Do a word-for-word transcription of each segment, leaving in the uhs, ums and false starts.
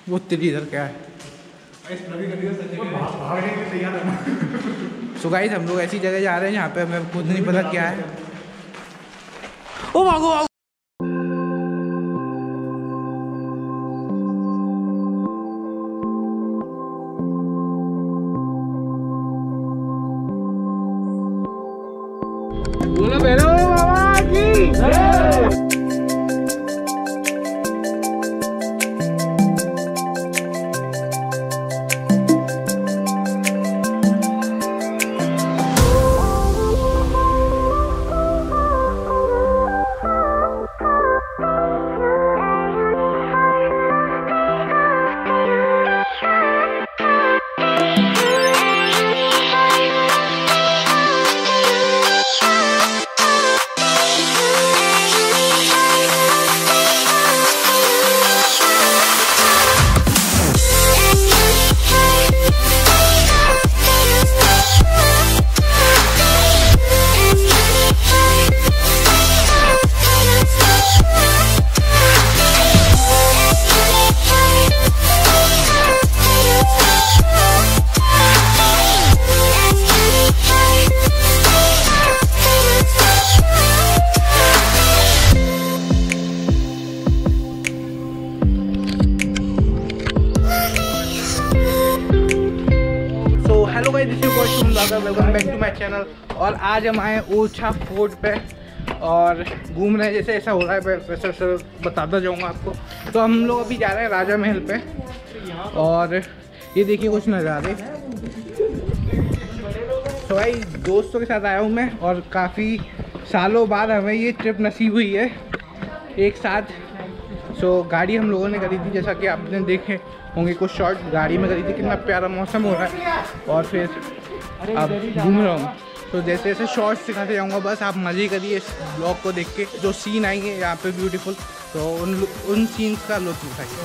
वो तेरी इधर क्या है? सो गाइस हम लोग ऐसी जगह जा रहे हैं जहाँ पे हमें खुद नहीं पता क्या है। ओ भागो भागो। बोलो बेरो बाबा की। Welcome back to my channel. और आज हम आए ओरछा फोर्ट पे और घूम रहे हैं। जैसे ऐसा हो रहा है वैसे वैसे बताता जाऊंगा आपको। तो हम लोग अभी जा रहे हैं राजा महल पे और ये देखिए कुछ नज़ारे। तो भाई दोस्तों के साथ आया हूँ मैं और काफ़ी सालों बाद हमें ये ट्रिप नसीब हुई है एक साथ। सो गाड़ी हम लोगों ने करी थी, जैसा कि आपने देखे होंगे कुछ शॉर्ट गाड़ी में करी थी। कितना प्यारा मौसम हो रहा है और फिर अब घूम रहा हूँ। तो जैसे जैसे शॉर्ट्स दिखाते जाऊँगा, बस आप मज़े करिए इस ब्लॉग को देख के। जो सीन आएंगे यहाँ पे ब्यूटीफुल, तो उन उन सीन्स का लुत्फ उठाइए।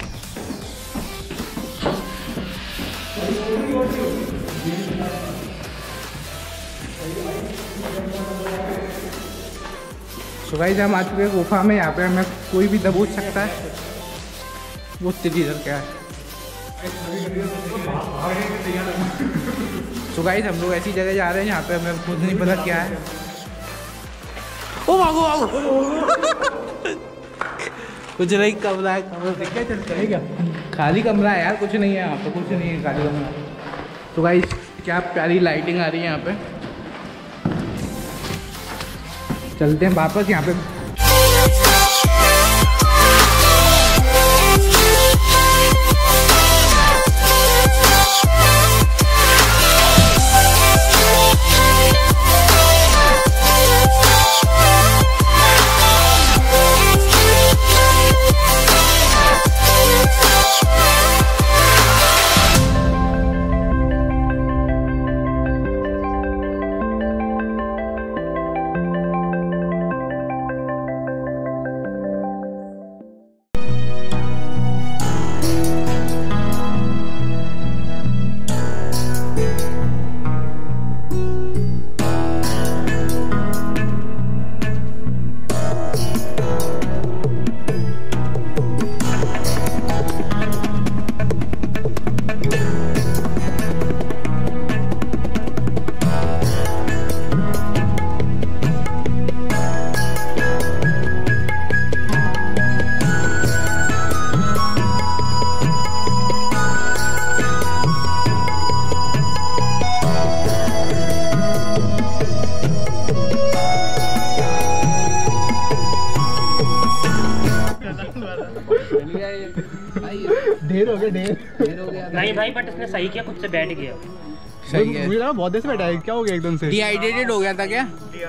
सो गाइस हम आ चुके हैं गुफा में। यहाँ पे हमें कोई भी दबोच सकता है। वो तेरी इधर क्या है? सो गाइस हम लोग ऐसी जगह जा रहे हैं जहाँ पे हमें खुद नहीं पता क्या है। ओ भागो भागो। कुछ नहीं, कमरा है, कमरा चल चलेगा। खाली कमरा है यार, कुछ नहीं है यहाँ पे, कुछ नहीं है खाली कमरा। तो गाइस क्या प्यारी लाइटिंग आ रही है यहाँ पे। चलते हैं वापस यहाँ पे। ढेर हो गया, ढेर ढेर हो गया। नहीं भाई, बट इसने सही किया, खुद से बैठ गया। सही है। मुझे लगा बहुत देर से बैठा है, क्या हो गया एकदम से? डिहाइड्रेटेड हो गया था क्या?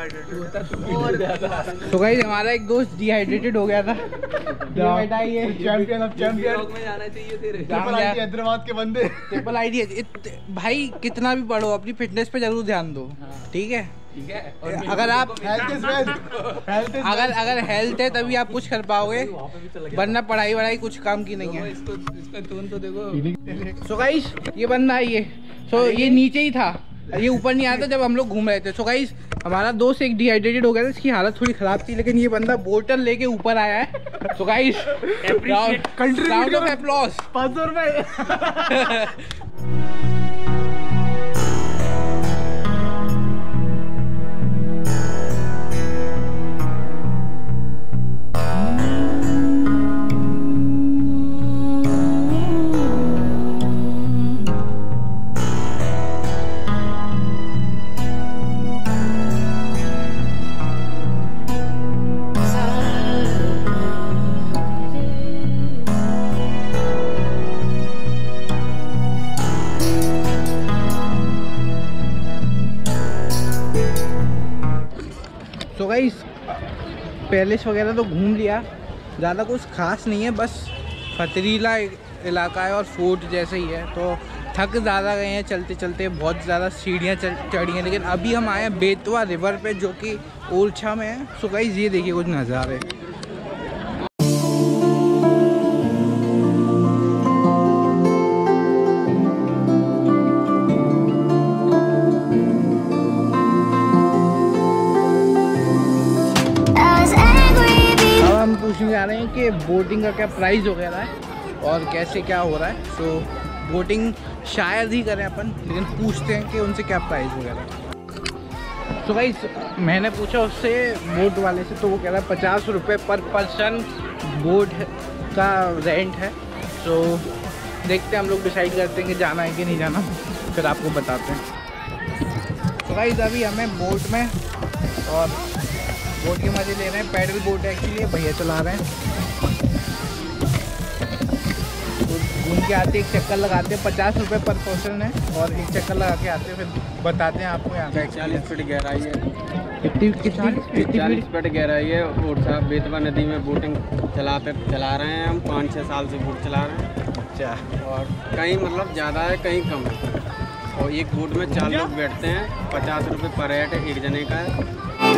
तो गाइस हमारा एक दोस्त डिहाइड्रेटेड हो गया था। बैठा ही है। चैंपियन ऑफ चैंपियन में जाना चाहिए तेरे। ट्रिपल आईडी हैदराबाद के बंदे। ट्रिपल आईडी भाई, कितना भी पढ़ो अपनी फिटनेस पे जरूर ध्यान दो, ठीक है? ठीक है। अगर आप अगर अगर हेल्थ है तभी आप कुछ कर पाओगे, वरना पढ़ाई वढ़ाई कुछ काम की नहीं है। इसको इसका टोन तो देखो। सो गाइस ये बंदा है ये। सो ये नीचे ही था, ये ऊपर नहीं आता जब हम लोग घूम रहे थे। सो गाइस हमारा दोस्त एक डिहाइड्रेटेड हो गया था, इसकी हालत थोड़ी खराब थी, लेकिन ये बंदा बोतल लेके ऊपर आया है। So guys round of applause. पाँच सौ रुपए। तो गाइस पैलेस वगैरह तो घूम लिया, ज़्यादा कुछ खास नहीं है, बस पथरीला इलाका है और फोर्ट जैसे ही है। तो थक ज़्यादा गए हैं चलते चलते, बहुत ज़्यादा सीढ़ियाँ चढ़ी हैं। लेकिन अभी हम आए हैं बेतवा रिवर पे जो कि ओरछा में है। सो गाइस ये देखिए कुछ नज़ारे। पूछने जा रहे हैं कि बोटिंग का क्या प्राइस वगैरह है और कैसे क्या हो रहा है। सो बोटिंग शायद ही करें अपन, लेकिन पूछते हैं कि उनसे क्या प्राइस वगैरह। सो गाइस मैंने पूछा उससे बोट वाले से, तो वो कह रहा है पचास रुपये पर पर्सन बोट का रेंट है। सो देखते हैं, हम लोग डिसाइड करते हैं कि जाना है कि नहीं जाना, फिर आपको बताते हैं। तो गाइस अभी हमें बोट में और बोट के मजे ले रहे हैं। पैडल बोट है एक्चुअली, भैया चला रहे हैं। तो घूम के आते एक चक्कर लगाते हैं, पचास रुपये पर पर्सन है, और एक चक्कर लगा के आते हैं, फिर बताते हैं आपको यहाँ का। चालीस फीट गहराई है। कितनी कितनी चालीस फीट गहराई है। ओरछा बेतवा नदी में बोटिंग चलाते चला रहे हैं हम, पाँच छः साल से बोट चला रहे हैं। अच्छा। और कहीं मतलब ज़्यादा है, कहीं कम है। और एक बोट में चार लोग बैठते हैं, पचास रुपये पर हेड एक जने का है।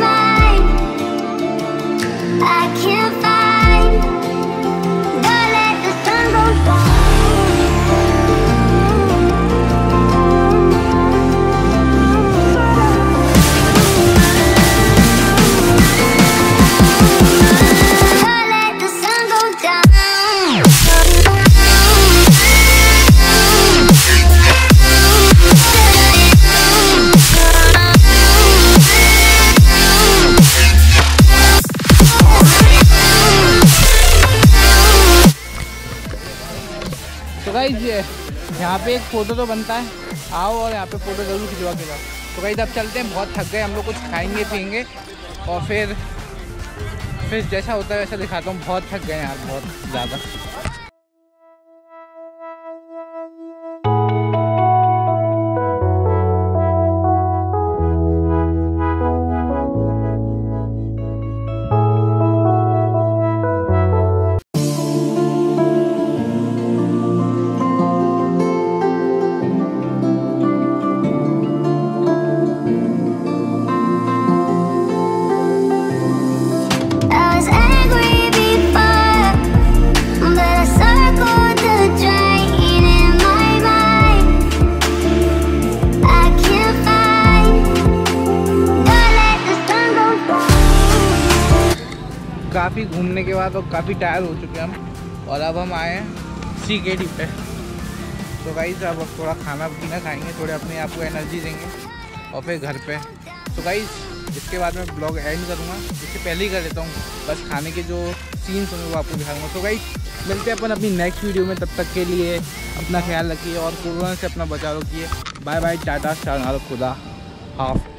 I can't find, don't let the sun go down. Don't let the sun go down. तो गाइस यहाँ पे एक फ़ोटो तो बनता है, आओ और यहाँ पे फ़ोटो ज़रूर खिंचवा के जाओ। तो गाइस अब चलते हैं, बहुत थक गए हम लोग, कुछ खाएंगे पियेंगे और फिर फिर जैसा होता है वैसा दिखाता हूँ। बहुत थक गए यार, बहुत ज़्यादा। काफ़ी घूमने के बाद और काफ़ी टायर हो चुके हैं हम, और अब हम आए हैं सी के डी पे। तो गाइस अब थोड़ा खाना पीना खाएंगे, थोड़े अपने आप को एनर्जी देंगे और फिर घर पे। तो गाइस इसके बाद मैं ब्लॉग एंड करूँगा, इससे पहले ही कर लेता हूँ, बस खाने के जो सीन्स होंगे वो आपको दिखाऊंगा। तो गाइस मिलते हैं अपन अपनी नेक्स्ट वीडियो में, तब तक के लिए अपना ख्याल रखिए और कोरोना से अपना बचाव रखिए। बाय बाय, टाटा, शाह, खुदा हाफ।